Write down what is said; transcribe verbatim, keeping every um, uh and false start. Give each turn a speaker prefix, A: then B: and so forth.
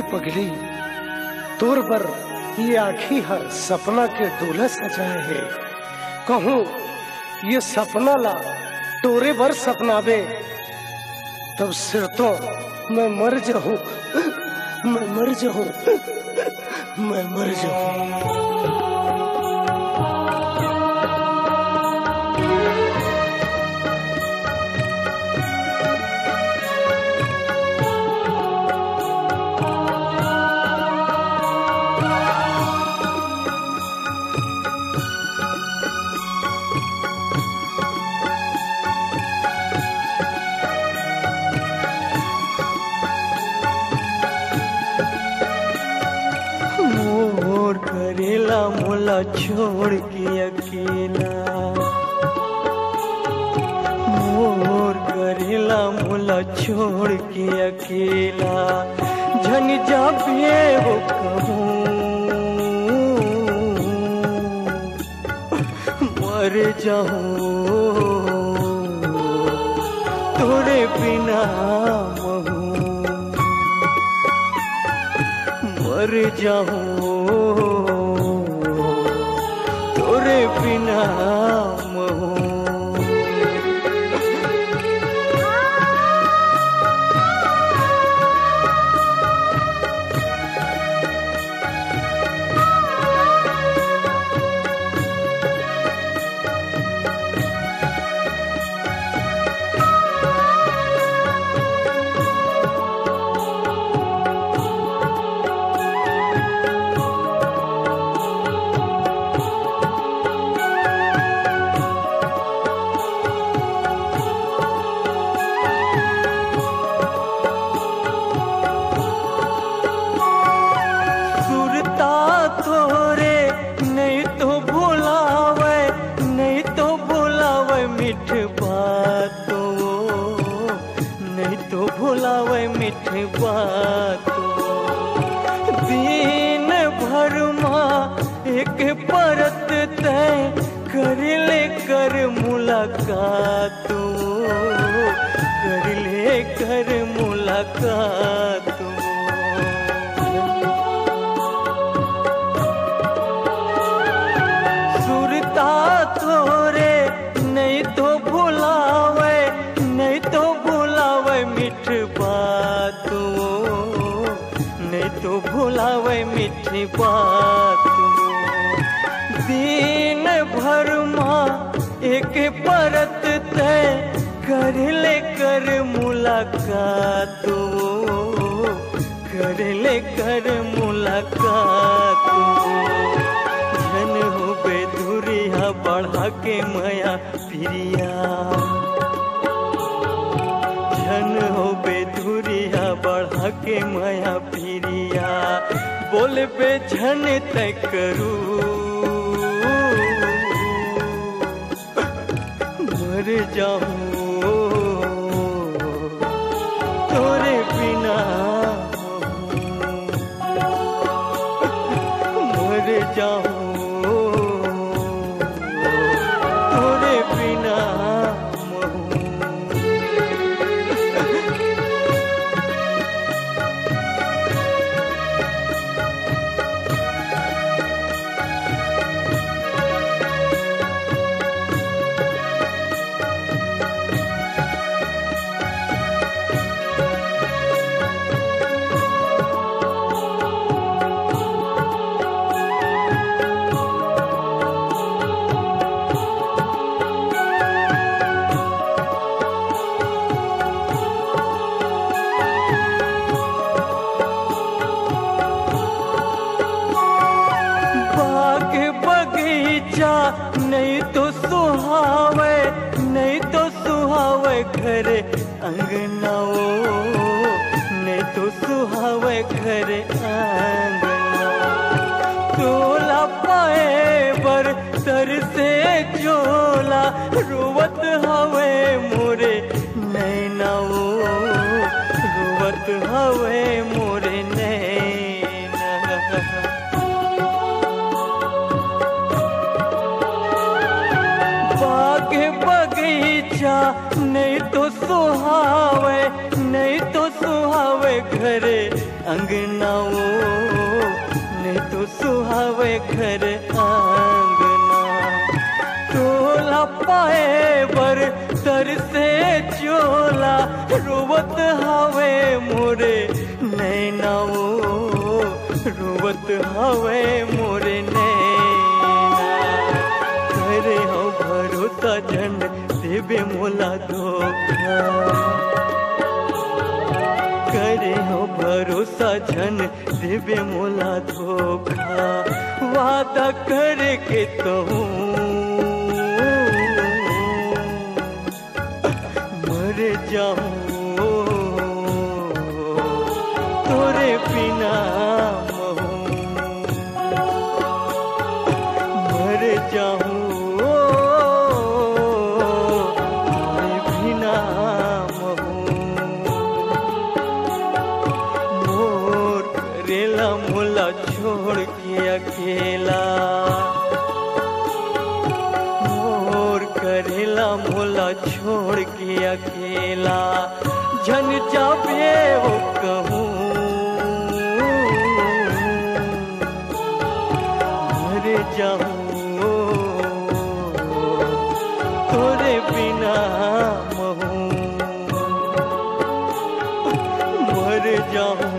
A: पगली तोर बर ये आखी हर सपना के दूल्हा सजाए है। कहूँ ये सपना ला तोरे बर सपनावे तब सिर तो मैं मर जाऊं, मैं मर जाऊं, मैं मर जाऊं।
B: करेला मोला छोड़ के अकेला, मोर करेला मोला छोड़ के अकेला, झन जाबे वो कहूँ मर जाऊँ तोरे बिना महूँ, मर जाऊँ तोरे बिना महूँ। मिठ बातों दिन भर माँ एक परत तय कर ले कर मुलाकातों, कर ले कर मुलाकातों। सुरता तोरे नहीं तो भुलावे, नहीं तो भुलावे मिठ बातों, नहीं तो भुलावे मिठ बातों। दिन भर माँ एक परत तय कर ले कर मुलाकातों, कर ले कर मुलाकातों। जन हो बेधुरिया बढ़ा के माया प्रिया, जन हो बेधुरिया बढ़ा के माया प्रिया। बोल बे झन तय करूँ मर जाऊँ तोरे बिना, मर जाऊँ तोरे बिना। नहीं तो सुहावे, नहीं तो सुहावे घर अंगनाओ, नहीं तो सुहावे घर अंगना। तोला पाए बर सर से चोला रोवत हवे मोरे नैनाओ, रोवत हवे मोरे नैना। बगीचा नहीं तो सुहावे, नहीं तो सुहावे घरे अंगना वो, नहीं तो सुहावे घर आंगना। टोला पाए बर तर से चोला, रोवत हवे मोरे नैना वो, रोवत हवे मोरे नैना। करे हो भरोसा जन देवे मोला धोखा, करे हो भरोसा जन देवे मोला धोखा। वादा करे के तो मर जाऊं तोरे बिना महूं, मर जाऊं तोरे बिना महूं। मोर करेला मोला छोड़ के अकेला, मोर करेला मोला छोड़ के अकेला। जन जाबे वो कहूँ मर जाऊं तोरे बिना महूं, मर जाऊं